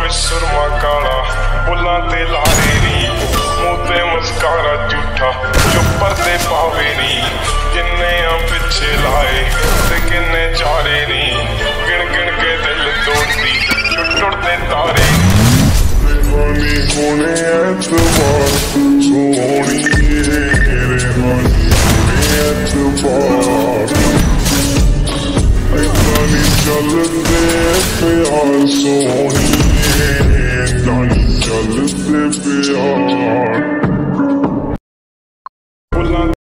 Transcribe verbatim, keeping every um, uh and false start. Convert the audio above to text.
ਵਿੱਚ ਸੁਰਮਾ ਕਾਲਾ ਬੁੱਲਾਂ ਤੇ ਲਾਰੇ ਨੀ ਮੂੰਹ ਤੇ ਮੁਸਕਾਰਾ ਝੂਠਾ ਜੋ ਪਰਦੇ ਪਾਵੇ ਨੀ ਕਿੰਨੇ ਆ ਪਿੱਛੇ ਲਾਏ ਤੇ ਕਿੰਨੇ ਚਾਰੇ ਨੀ ਗਿਣ ਗਿਣ ਕੇ ਦਿਲ ਤੋੜਦੀ ਟੁੱਟ ਟੁੱਟਦੇ ਤਾਰੇ रेहानी होने एतबार सोहनी रेहानी होने एतबार ऐदा नी चलदे प्यार सोहनी ऐदा नी चलदे प्यार।